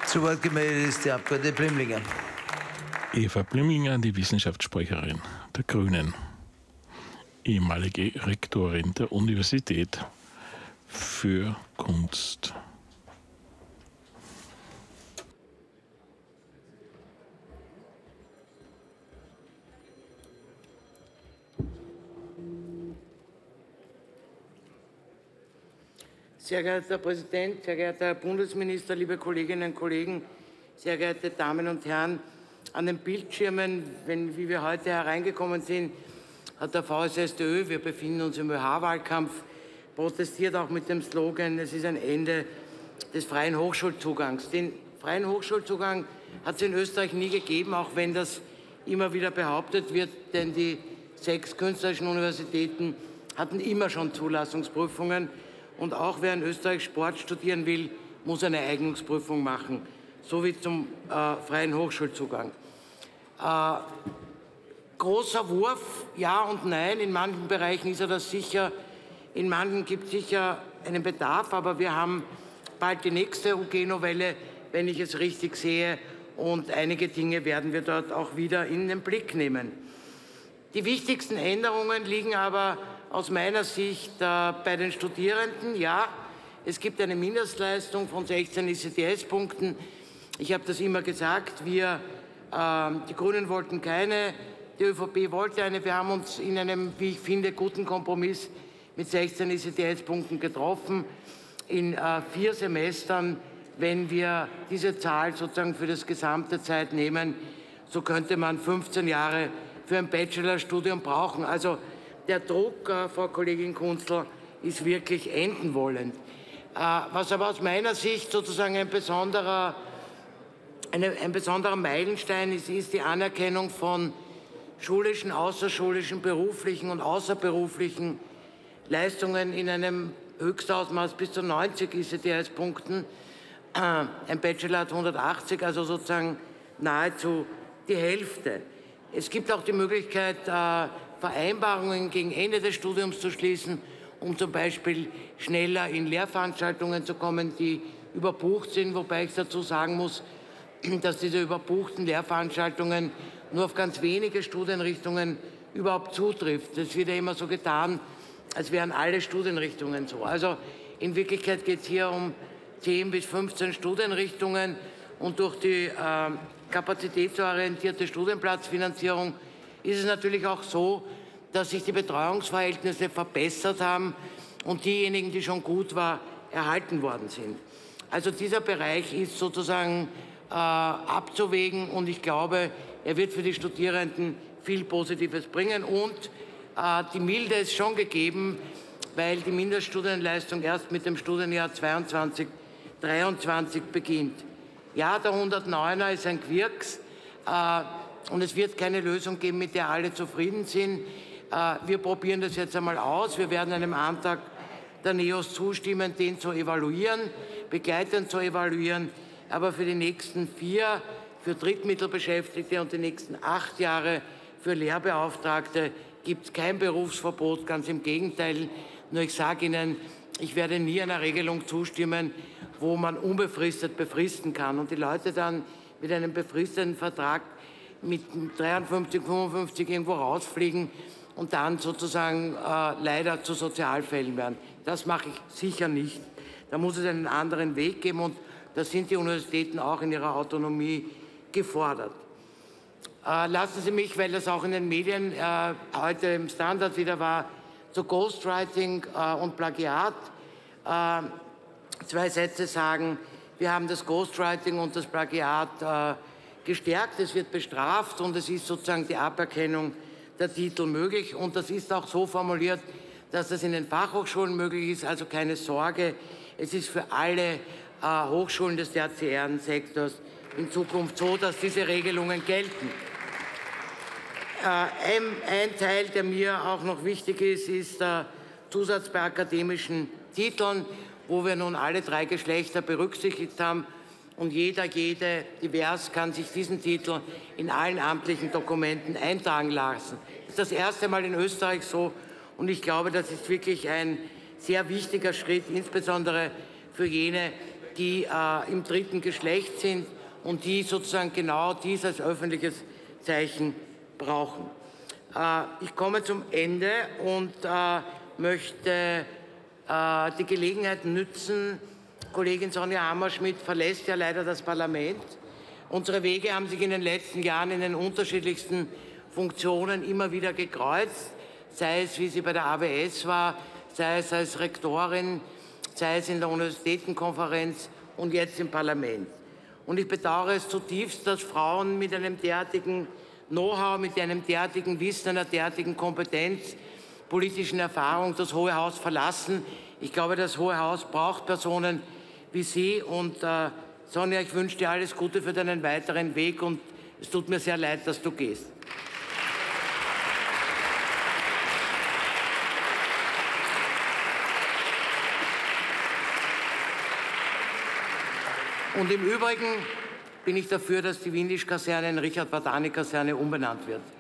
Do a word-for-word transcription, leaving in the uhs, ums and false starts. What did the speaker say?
Zu Wort gemeldet ist die Abgeordnete Blimlinger. Eva Blimlinger, die Wissenschaftssprecherin der Grünen, ehemalige Rektorin der Universität für Kunst. Sehr geehrter Herr Präsident, sehr geehrter Herr Bundesminister, liebe Kolleginnen und Kollegen, sehr geehrte Damen und Herren! An den Bildschirmen, wenn, wie wir heute hereingekommen sind, hat der VSSDÖ, wir befinden uns im ÖH-Wahlkampf, protestiert auch mit dem Slogan, es ist ein Ende des freien Hochschulzugangs. Den freien Hochschulzugang hat es in Österreich nie gegeben, auch wenn das immer wieder behauptet wird, denn die sechs künstlerischen Universitäten hatten immer schon Zulassungsprüfungen. Und auch wer in Österreich Sport studieren will, muss eine Eignungsprüfung machen, so wie zum äh, freien Hochschulzugang. Äh, großer Wurf, ja und nein. In manchen Bereichen ist er das sicher, in manchen gibt es sicher einen Bedarf, aber wir haben bald die nächste U G-Novelle, wenn ich es richtig sehe, und einige Dinge werden wir dort auch wieder in den Blick nehmen. Die wichtigsten Änderungen liegen aber aus meiner Sicht äh, bei den Studierenden. Ja, es gibt eine Mindestleistung von sechzehn E C T S-Punkten. Ich habe das immer gesagt, wir, äh, die Grünen wollten keine, die ÖVP wollte eine. Wir haben uns in einem, wie ich finde, guten Kompromiss mit sechzehn E C T S-Punkten getroffen. In äh, vier Semestern, wenn wir diese Zahl sozusagen für das gesamte Zeit nehmen, so könnte man fünfzehn Jahre für ein Bachelorstudium brauchen. Also der Druck, äh, Frau Kollegin Kunstl, ist wirklich enden wollend. Äh, was aber aus meiner Sicht sozusagen ein besonderer, eine, ein besonderer Meilenstein ist, ist die Anerkennung von schulischen, außerschulischen, beruflichen und außerberuflichen Leistungen in einem Höchstausmaß bis zu neunzig E C T S-Punkten. Äh, ein Bachelor hat hundertachtzig, also sozusagen nahezu die Hälfte. Es gibt auch die Möglichkeit, äh, Vereinbarungen gegen Ende des Studiums zu schließen, um zum Beispiel schneller in Lehrveranstaltungen zu kommen, die überbucht sind, wobei ich dazu sagen muss, dass diese überbuchten Lehrveranstaltungen nur auf ganz wenige Studienrichtungen überhaupt zutrifft. Es wird ja immer so getan, als wären alle Studienrichtungen so. Also in Wirklichkeit geht es hier um zehn bis fünfzehn Studienrichtungen, und durch die äh, kapazitätsorientierte Studienplatzfinanzierung ist es natürlich auch so, dass sich die Betreuungsverhältnisse verbessert haben und diejenigen, die schon gut waren, erhalten worden sind. Also dieser Bereich ist sozusagen äh, abzuwägen, und ich glaube, er wird für die Studierenden viel Positives bringen. Und äh, die Milde ist schon gegeben, weil die Mindeststudienleistung erst mit dem Studienjahr zweiundzwanzig dreiundzwanzig beginnt. Ja, der hundertneuner ist ein Quirks, äh, und es wird keine Lösung geben, mit der alle zufrieden sind. Äh, wir probieren das jetzt einmal aus. Wir werden einem Antrag der NEOS zustimmen, den zu evaluieren, begleitend zu evaluieren. Aber für die nächsten vier, für Drittmittelbeschäftigte und die nächsten acht Jahre für Lehrbeauftragte gibt es kein Berufsverbot, ganz im Gegenteil. Nur ich sage Ihnen, ich werde nie einer Regelung zustimmen, wo man unbefristet befristen kann und die Leute dann mit einem befristeten Vertrag mit dreiundfünfzig, fünfundfünfzig irgendwo rausfliegen und dann sozusagen äh, leider zu Sozialfällen werden. Das mache ich sicher nicht. Da muss es einen anderen Weg geben, und da sind die Universitäten auch in ihrer Autonomie gefordert. Äh, lassen Sie mich, weil das auch in den Medien äh, heute im Standard wieder war, zu Ghostwriting äh, und Plagiat äh, zwei Sätze sagen. Wir haben das Ghostwriting und das Plagiat äh, gestärkt. Es wird bestraft, und es ist sozusagen die Aberkennung der Titel möglich. Und das ist auch so formuliert, dass das in den Fachhochschulen möglich ist. Also keine Sorge, es ist für alle äh, Hochschulen des tertiären Sektors in Zukunft so, dass diese Regelungen gelten. Äh, ein, ein Teil, der mir auch noch wichtig ist, ist der Zusatz bei akademischen Titeln, wo wir nun alle drei Geschlechter berücksichtigt haben, und jeder, jede divers kann sich diesen Titel in allen amtlichen Dokumenten eintragen lassen. Das ist das erste Mal in Österreich so, und ich glaube, das ist wirklich ein sehr wichtiger Schritt, insbesondere für jene, die äh, im dritten Geschlecht sind und die sozusagen genau dies als öffentliches Zeichen brauchen. Äh, ich komme zum Ende und äh, möchte äh, die Gelegenheit nützen. Kollegin Sonja Hammerschmidt verlässt ja leider das Parlament. Unsere Wege haben sich in den letzten Jahren in den unterschiedlichsten Funktionen immer wieder gekreuzt, sei es, wie sie bei der A W S war, sei es als Rektorin, sei es in der Universitätenkonferenz und jetzt im Parlament. Und ich bedauere es zutiefst, dass Frauen mit einem derartigen Know-how, mit einem derartigen Wissen, einer derartigen Kompetenz, politischen Erfahrung das Hohe Haus verlassen. Ich glaube, das Hohe Haus braucht Personen wie Sie. Und äh, Sonja, ich wünsche dir alles Gute für deinen weiteren Weg und es tut mir sehr leid, dass du gehst. Und im Übrigen bin ich dafür, dass die Windisch-Kaserne in Richard-Wadani-Kaserne umbenannt wird.